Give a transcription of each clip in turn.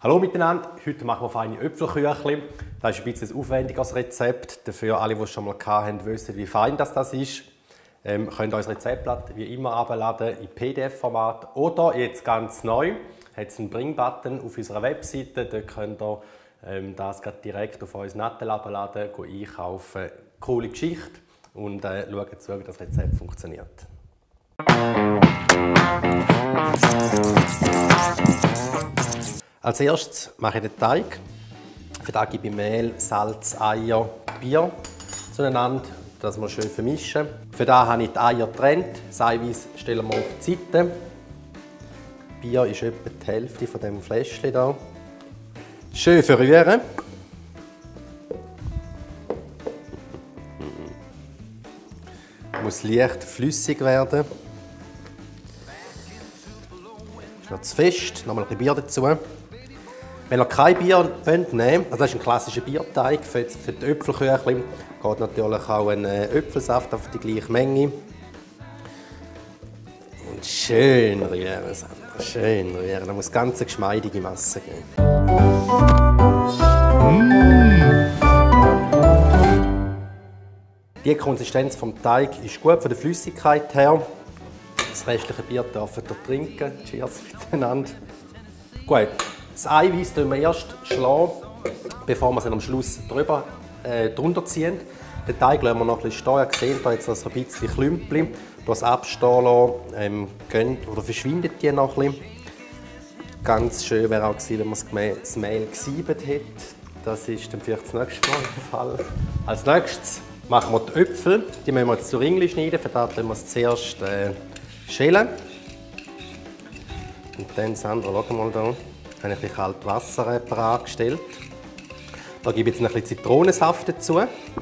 Hallo miteinander, heute machen wir feine Äpfelküchli. Das ist ein bisschen ein aufwendiges Rezept. Dafür alle, die es schon mal hatten, wissen, wie fein das ist. Könnt ihr das Rezeptblatt wie immer abladen in PDF-Format. Oder jetzt ganz neu, hat es einen Bring-Button auf unserer Webseite. Dort könnt ihr das direkt auf unser Nattel abladen, einkaufen. Coole Geschichte und schauen zu, wie das Rezept funktioniert. Als erstes mache ich den Teig. Für das gebe ich Mehl, Salz, Eier, Bier zueinander, das wir schön vermischen. Für das habe ich die Eier getrennt. Das Eiweiß stellen wir auf die Seite. Bier ist etwa die Hälfte von diesem Fläschchen hier. Schön verrühren. Muss leicht flüssig werden. Ist noch zu fest. Nochmal ein bisschen Bier dazu. Wenn ihr kein Bier nehmen wollt, also das ist ein klassischer Bierteig für die Äpfelküchli, geht natürlich auch ein Äpfelsaft auf die gleiche Menge. Und schön rühren, Sandra, schön rühren. Da muss ganz eine geschmeidige Masse geben. Die Konsistenz des Teigs ist gut von der Flüssigkeit her. Das restliche Bier dürft ihr trinken. Cheers miteinander. Gut. Das Eiweiß schlagen wir erst, bevor wir es am Schluss drunter ziehen. Den Teig lassen wir noch ein bisschen stehen. Ihr seht hier jetzt noch ein bisschen Klümpchen. Durch das Abstehen lassen, verschwindet die noch ein bisschen. Ganz schön wäre auch gewesen, wenn man das Mehl gesiebt hätte. Das ist dann vielleicht das nächste Mal der Fall. Als nächstes machen wir die Äpfel. Die müssen wir jetzt zu Ringli schneiden. Für das müssen wir es zuerst schälen. Und dann, Sandra, schau mal hier. Ich habe ein bisschen kaltes Wasser angestellt. Da gebe ich jetzt ein bisschen Zitronensaft dazu.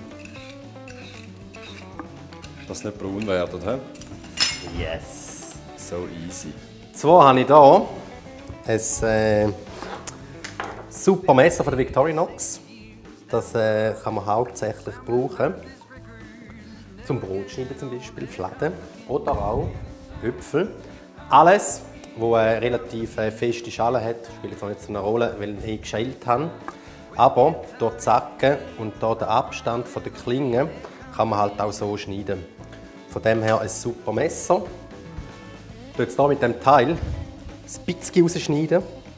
Dass es nicht braun werden, he? Yes! So easy. Zwar habe ich hier ein super Messer von der Victorinox. Das kann man hauptsächlich brauchen. Zum Brotschneiden zum Beispiel, Fladen oder auch Äpfel. Alles, wo eine relativ feste Schale hat, spielt jetzt auch nicht so eine Rolle, weil ich geschält habe. Aber durch die Zacke und durch den Abstand von der Klinge kann man halt auch so schneiden. Von dem her ein super Messer. Ich jetzt hier mit dem Teil ein bisschen rausschneiden.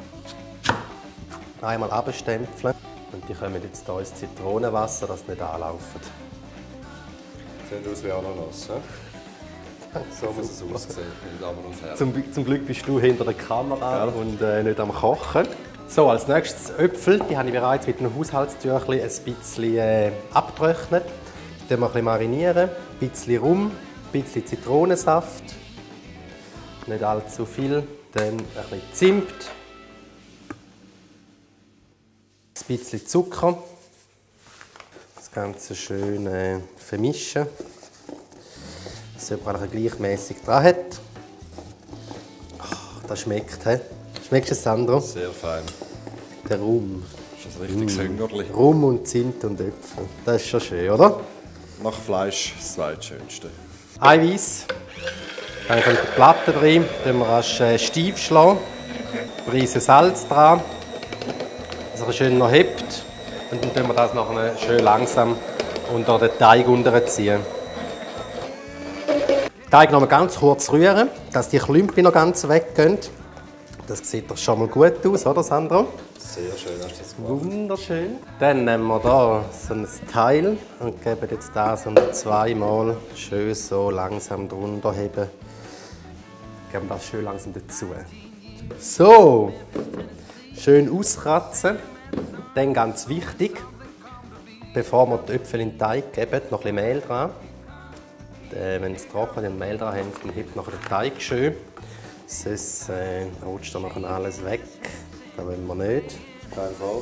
Einmal abstempeln. Und die kommen jetzt hier ins Zitronenwasser, dass sie nicht anlaufen. Sieht aus wie Ananas, he? So muss es aussehen, meine Damen und Herren. Zum Glück bist du hinter der Kamera und nicht am Kochen. So, als nächstes Äpfel. Die habe ich bereits mit einem Haushaltstüchlein ein bisschen abgetrocknet. Die ein bisschen marinieren. Ein bisschen Rum, ein bisschen Zitronensaft. Nicht allzu viel. Dann ein bisschen Zimt. Ein bisschen Zucker. Das Ganze schön vermischen. Dass es jemand gleichmäßig dran hat. Oh, das schmeckt, he? Schmeckt es, Sandro? Sehr fein. Der Rum. Das ist ein richtiges Hüngerli. Rum und Zimt und Äpfel. Das ist schon schön, oder? Nach Fleisch das zweitschönste. Eiweiß. Dann kommt die Platte drin. Dann wir erst steif schlagen. Prise Salz dran. Dass er schön noch hebt. Und dann tun wir das nachher schön langsam unter den Teig unterziehen. Den Teig noch mal ganz kurz rühren, dass die Klümpen noch ganz weggehen. Das sieht doch schon mal gut aus, oder Sandro? Sehr schön hast du das gemacht. Wunderschön. Dann nehmen wir hier so ein Teil und geben jetzt das zweimal schön so langsam drunter heben. Geben das schön langsam dazu. So, schön auskratzen. Dann ganz wichtig, bevor wir die Äpfel in den Teig geben, noch ein bisschen Mehl dran. Wenn es trocken und Mehl dran haben, dann hebt noch der Teig schön. Sonst rutscht dann noch alles weg. Das wollen wir nicht. Kein Fall.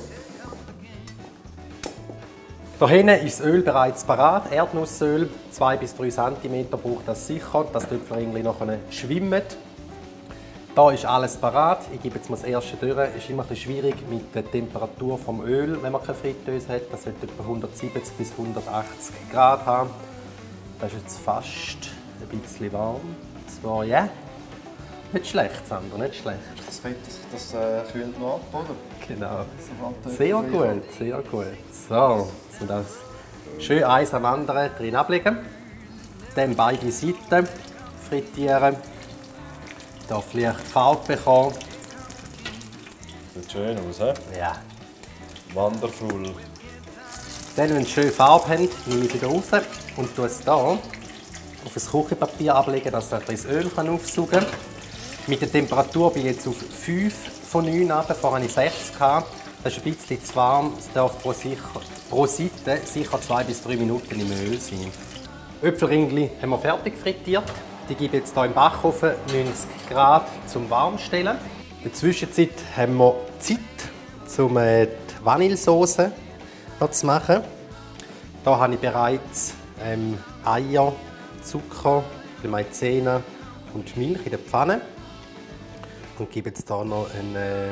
Hier hinten ist das Öl bereits parat. Erdnussöl, 2 bis 3 cm braucht das sicher, dass die Äpfel noch schwimmen. Da ist alles parat. Ich gebe jetzt mal das erste durch. Es ist immer ein bisschen schwierig mit der Temperatur des Öl, wenn man keine Fritteuse hat. Das sollte etwa 170 bis 180 Grad haben. Das ist jetzt fast ein bisschen warm. Zwar ja. Nicht schlecht, Sandro, nicht schlecht. Das Fett, das kühlt noch ab, oder? Genau. Sehr gut, sehr gut. So, so das schön eins am anderen drin ablegen. Dann beide Seiten frittieren. Da vielleicht Farbe bekommen. Sieht schön aus, he? Ja. Wonderful. Dann, wenn sie schön Farbe haben, nehme ich wieder raus und tue es hier auf ein Küchenpapier ablegen, dass es das Öl aufsaugen kann. Mit der Temperatur bin ich jetzt auf 5 von 9 runter. Vorher hatte ich 6 gehabt. Das ist ein bisschen zu warm. Es darf pro Seite sicher 2 bis 3 Minuten im Öl sein. Äpfelringli haben wir fertig frittiert. Die gebe ich jetzt hier im Backofen 90 Grad zum Warmstellen. In der Zwischenzeit haben wir Zeit, um die Vanillesauce zu machen. Hier habe ich bereits Eier, Zucker, Maizena und Milch in der Pfanne. Und gebe jetzt hier noch eine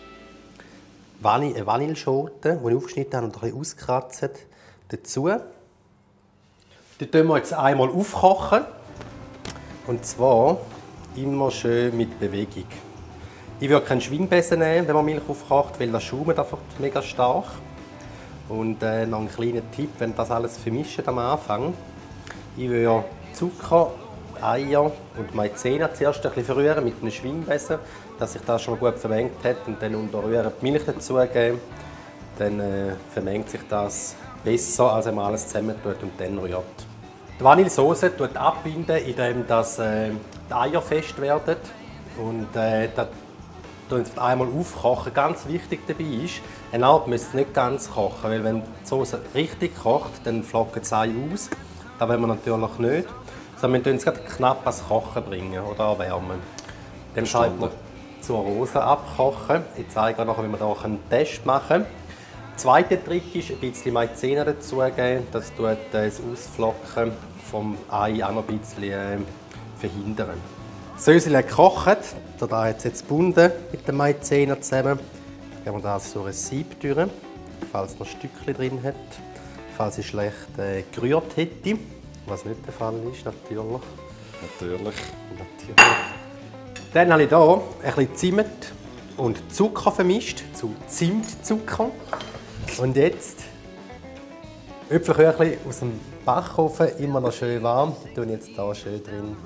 Vanilleschote, die ich aufgeschnitten habe und ein bisschen auskratzt, dazu. Die tun wir jetzt einmal aufkochen. Und zwar immer schön mit Bewegung. Ich würde keinen Schwingbesen nehmen, wenn man Milch aufkocht, weil das schaumt einfach mega stark. Und noch ein kleiner Tipp, wenn das alles vermischt am Anfang. Ich würde Zucker, Eier und Maizena zuerst ein bisschen verrühren mit einem Schwingbesen, dass sich das schon mal gut vermengt hat und dann unter Rühren die Milch dazugeben. Dann vermengt sich das besser, als wenn man alles zusammen tut und dann rührt. Die Vanillesauce abbinden, indem die Eier fest werden. Und das einmal aufkochen. Ganz wichtig dabei ist, eine Art müsst ihr nicht ganz kochen, weil wenn die Sauce richtig kocht, dann flocken das Ei aus. Das wollen wir natürlich nicht. Sondern wir tun es knapp ans Kochen bringen oder erwärmen. Dann schalten wir zur Rose abkochen. Ich zeige euch nachher, wie wir hier einen Test machen können. Der zweite Trick ist, ein bisschen Maizena dazugeben. Das tut das Ausflocken vom Ei auch noch ein bisschen verhindern. Das Sösel hat gekocht. Da hat es jetzt gebunden mit dem Maizena zusammen. Geben wir das durch ein Sieb durch, falls es noch Stückchen drin hat. Falls ich schlecht gerührt hätte. Was nicht der Fall ist, natürlich. Natürlich. Dann habe ich hier ein bisschen Zimt und Zucker vermischt zu Zimtzucker. Und jetzt Äpfelküchli aus dem Backofen, immer noch schön warm. Die tue ich jetzt hier schön drin.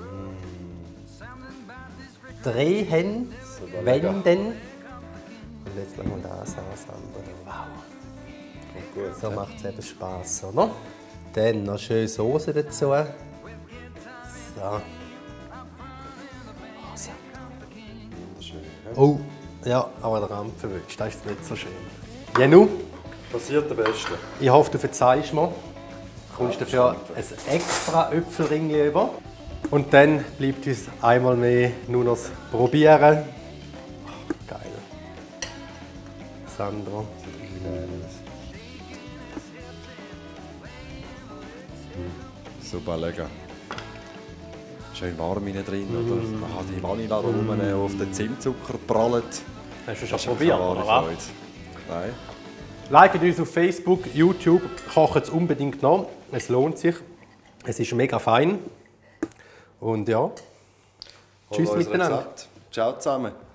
Drehen, wenden. Und jetzt lassen wir das an. Wow. Gut, So macht es eben Spass, oder? Dann noch schön Soße dazu. So. Oh, ja, aber der Rand verwünscht. Das ist nicht so schön. Jenu, passiert der Beste. ich hoffe, du verzeihst mir. Du kommst dafür ein extra Äpfelringli über. Und dann bleibt uns einmal mehr nur noch das Probieren. Oh, geil. Sandro. Super lecker. Schön warm innen drin, oder? Die Vanillearomen auf den Zimtzucker prallen. Hast du schon probiert, oder was? Nein. Liket uns auf Facebook, YouTube, kocht es unbedingt nach. Es lohnt sich. Es ist mega fein. Und ja, tschüss miteinander. Ciao zusammen.